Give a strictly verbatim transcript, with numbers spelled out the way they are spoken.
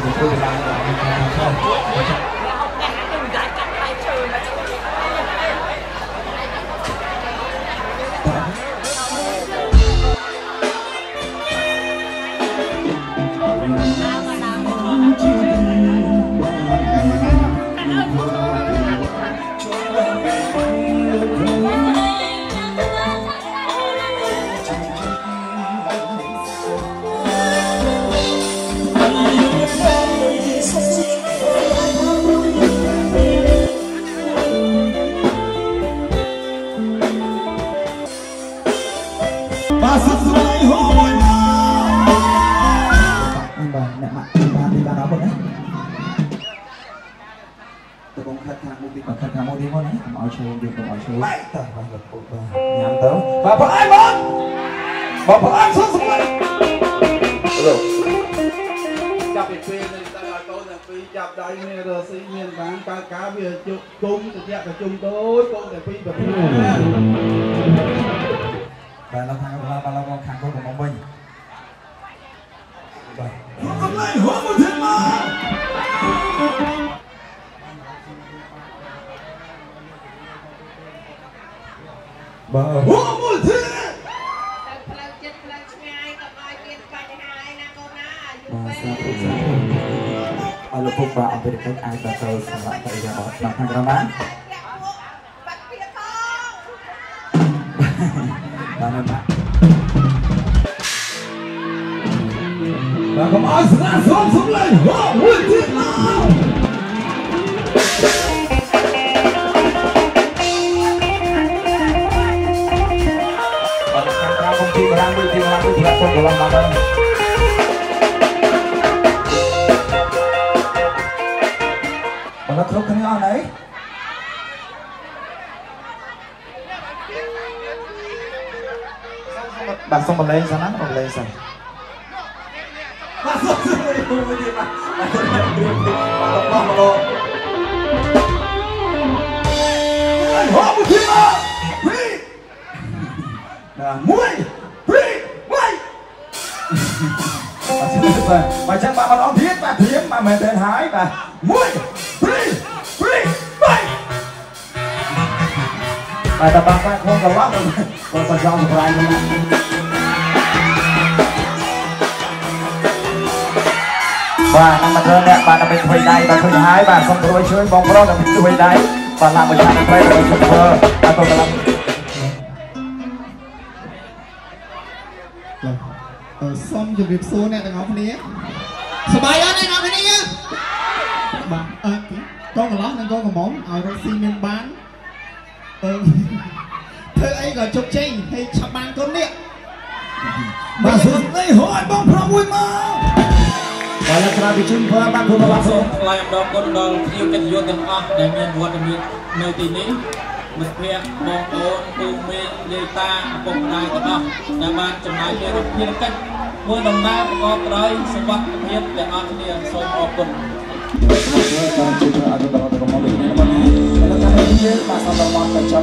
Bapak Aiman, Bapak Aiman semua. Halo.ចាប់ពីពេលនេះទៅឲ្យកូនទាំងពីរចាប់ដៃគ្នារស៊ីមានបានកើតការវាជុំគុំទៅជាប្រជុំដូចកូនទាំងពីរប្រភេទបាទเราខាងเราបាទเราខាងកូនកំងវិញបាទអត់ឡើយហូបមកទៀតមកបាទហូបមកទៀតផ្លូវចិត្តផ្លូវឆ្ងាយកុំឲ្យមានបញ្ហាឯណាកូនណាអាយុពេកអរលោកពុកបាទអំពីកិច្ចអាចទៅសម្រាប់បរិយាបទបាទខាងក្រោមបានបាត់ពីផងបាទបាទបាទកុំឲ្យស្រាសុំសុំលេងហូបមួយទៀតមកទីបារាំងមួយទីបារាំងមួយប្រកបកន្លងមកដល់បងគ្រប់គ្នាអស់ហើយបាទសុំបលែងសិនណាបលែងសិនបាទសុំមួយទៀតបាទបាទបងមកដល់ហូបមួយទៀតមកពីបាទមួយបាទចឹងបាទបងអរទៀតបាទធៀមបាទមែនទេហើយបាទមួយពីរពីរបីបាទតើបងបាទក្នុងកន្លងបងសង្ឃសំប្រាញ់ហ្នឹងបាទតាមមកអ្នកបាទដើម្បីធ្វើដៃបាទឃើញហើយបាទសូមជួយជួយបងប្រុសដើម្បីជួយដៃបាទឡាមួយឆានទៅទៅជួយធ្វើបាទកន្លងសូមជម្រាបសួរអ្នកទាំងអស់គ្នាសប្បាយអត់អ្នកទាំងអស់គ្នាបាទអឺកូនកន្លងនិងកូនកំមុំឲ្យរកស៊ីមានបានអឺធ្វើអីក៏ជោគជ័យហើយឆាប់បានកូននេះបាទសូមនេះហូបបងប្រុសមួយមកបាទលោកស្រីវិជុំធ្វើបានគុំបាទសូមថ្លែងអំណរគុណដល់ភ្ញៀវកិត្តិយសទាំងអស់ដែលមានវត្តមាននៅទីនេះមិត្តភក្តិបងប្អូនពូមីងយាយតាឪពុកម្ដាយទាំងអស់ដែលបានចំណាយពេលរួមភារកិច្ចមួយដំណើរប្រកបដោយសុវត្ថិភាពទាំងអស់គ្នាសូមអរគុណបាទជួយអរគុណដល់ក្រុមលោកនេះបាទលោកតានេះបាទសូមដល់មក